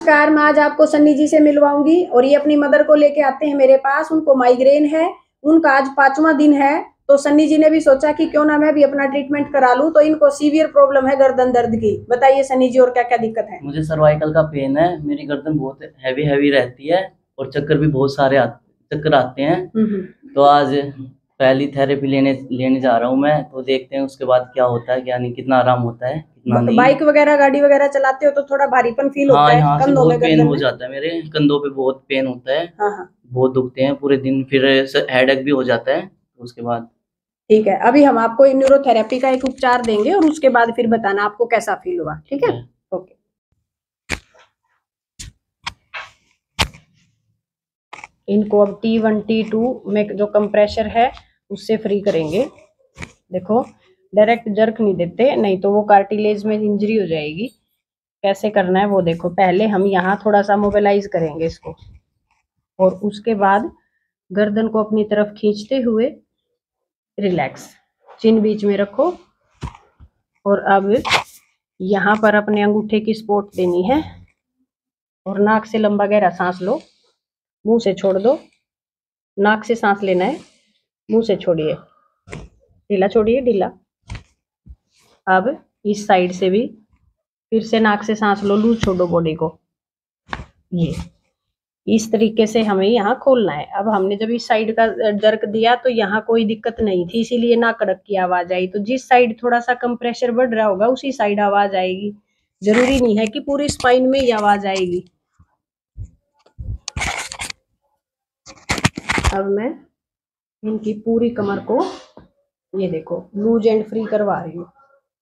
नमस्कार, मैं आज आपको सन्नी जी से मिलवाऊंगी और ये अपनी मदर को लेके आते हैं मेरे पास। उनको माइग्रेन है, उनका आज 5वां दिन है। तो सन्नी जी ने भी सोचा कि क्यों ना मैं भी अपना ट्रीटमेंट करा लूं। तो इनको सीवियर प्रॉब्लम है गर्दन दर्द की। बताइए सन्नी जी, और क्या क्या दिक्कत है? मुझे सर्वाइकल का पेन है, मेरी गर्दन बहुत हैवी रहती है और चक्कर भी बहुत सारे चक्कर आते हैं। तो आज पहली थेरेपी लेने जा रहा हूँ मैं, तो देखते हैं उसके बाद क्या होता है, क्या नहीं, कितना आराम होता है कितना नहीं। बाइक वगैरह गाड़ी वगैरह चलाते हो तो थोड़ा भारीपन फील होता है? यहाँ से कंधों में, बहुत पेन गर्दन हो में? जाता है, मेरे कंधों पे बहुत पेन होता है। हाँ। बहुत दुखते हैं पूरे दिन, फिर हेडेक भी हो जाता है। तो उसके बाद ठीक है, अभी हम आपको न्यूरोथेरेपी का एक उपचार देंगे और उसके बाद फिर बताना आपको कैसा फील हुआ। ठीक है, ओके। इनको अब T1 T2 में जो कंप्रेशर है उससे फ्री करेंगे। देखो, डायरेक्ट जर्क नहीं देते, नहीं तो वो कार्टिलेज में इंजरी हो जाएगी। कैसे करना है वो देखो। पहले हम यहाँ थोड़ा सा मोबिलाइज करेंगे इसको और उसके बाद गर्दन को अपनी तरफ खींचते हुए रिलैक्स, चिन बीच में रखो। और अब यहाँ पर अपने अंगूठे की सपोर्ट देनी है और नाक से लंबा गहरा सांस लो, मुंह से छोड़ दो। नाक से सांस लेना है, मुंह से छोड़िए, ढीला छोड़िए, ढीला। अब इस साइड से भी फिर से नाक से सांस लो, लूज छोड़ो बॉडी को। ये इस तरीके से हमें यहाँ खोलना है। अब हमने जब इस साइड का जर्क दिया तो यहाँ कोई दिक्कत नहीं थी, इसीलिए ना कड़क की आवाज आई। तो जिस साइड थोड़ा सा कंप्रेशर बढ़ रहा होगा उसी साइड आवाज आएगी। जरूरी नहीं है कि पूरी स्पाइन में ही आवाज आएगी। अब मैं इनकी पूरी कमर को, ये देखो, लूज एंड फ्री करवा रही हूँ।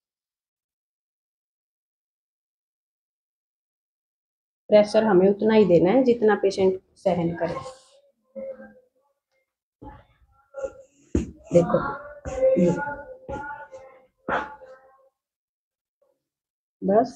प्रेशर हमें उतना ही देना है जितना पेशेंट सहन करे। देखो, बस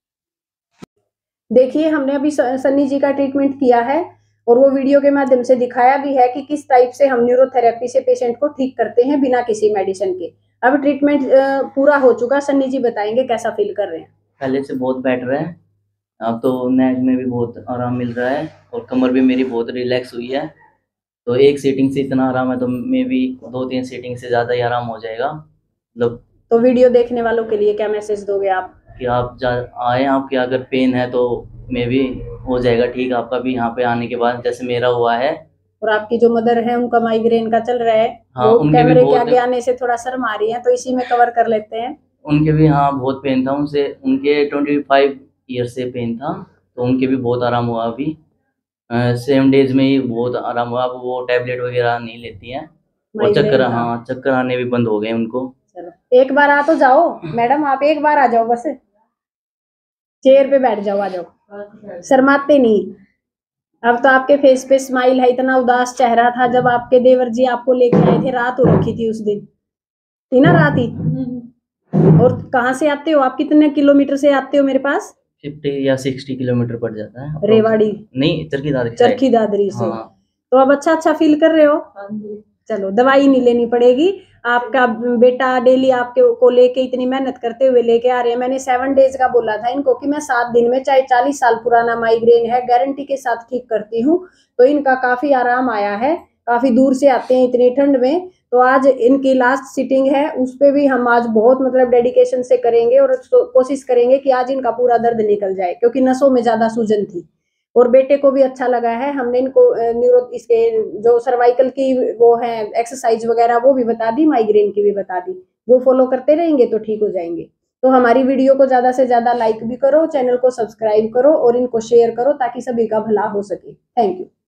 देखिए, हमने अभी सन्नी जी का ट्रीटमेंट किया है और वो वीडियो के माध्यम से दिखाया भी है कि किस टाइप से हम न्यूरोथेरेपी से पेशेंट को ठीक करते हैं बिना किसी मेडिसिन के। अब ट्रीटमेंट पूरा हो चुका, सन्नी जी बताएंगे कैसा फील कर रहे हैं। पहले से बहुत बेटर है, अब तो नेक में भी बहुत आराम मिल रहा है और कमर भी मेरी बहुत रिलैक्स हुई है। तो एक सीटिंग से इतना आराम है तो मे भी 2-3 सीटिंग से ज़्यादा ही आराम हो जाएगा मतलब। तो वीडियो देखने वालों के लिए क्या मैसेज दोगे आप? कि आप आए, आपके अगर पेन है तो मे भी हो जाएगा ठीक आपका भी यहाँ पे आने के बाद, जैसे मेरा हुआ है। और आपकी जो मदर है उनका माइग्रेन का चल रहा है, हाँ, वो उनके कैमरे भी के आगे आने से थोड़ा शर्म आ रही है, तो इसी में कवर कर लेते हैं। उनके भी हाँ बहुत पेन था, उनसे उनके 25 ईयर से पेन था, तो उनके भी बहुत आराम हुआ अभी। 7 डेज में ही बहुत आराम हुआ। अब वो टैबलेट वगैरह नहीं लेती हैं और चक्कर आने भी बंद हो गए उनको। चलो एक बार आ तो जाओ मैडम, आप एक बार आ जाओ, बस चेयर पे बैठ जाओ, आ जाओ, शर्माते नहीं। अब तो आपके फेस पे स्माइल है, इतना उदास चेहरा था जब आपके देवर जी आपको लेके आए थे। रात हो रखी थी उस दिन, थी ना रात ही? और कहाँ से आते हो आप, कितने किलोमीटर से आते हो मेरे पास? 50 या 60 किलोमीटर पड़ जाता है। रेवाड़ी नहीं, चरखी दादरी से। हाँ। तो अब अच्छा फील कर रहे हो? चलो, दवाई नहीं लेनी पड़ेगी। आपका बेटा डेली आपके को लेके इतनी मेहनत करते हुए लेके आ रहे हैं। मैंने 7 डेज का बोला था इनको कि मैं 7 दिन में, चाहे 40 साल पुराना माइग्रेन है, गारंटी के साथ ठीक करती हूँ। तो इनका काफी आराम आया है। काफी दूर से आते हैं इतनी ठंड में। तो आज इनकी लास्ट सिटिंग है, उस पर भी हम आज बहुत मतलब डेडिकेशन से करेंगे और कोशिश करेंगे कि आज इनका पूरा दर्द निकल जाए, क्योंकि नसों में ज्यादा सूजन थी। और बेटे को भी अच्छा लगा है। हमने इनको इसके जो सर्वाइकल की वो है एक्सरसाइज वगैरह वो भी बता दी, माइग्रेन की भी बता दी। वो फॉलो करते रहेंगे तो ठीक हो जाएंगे। तो हमारी वीडियो को ज्यादा से ज्यादा लाइक भी करो, चैनल को सब्सक्राइब करो और इनको शेयर करो ताकि सभी का भला हो सके। Thank you.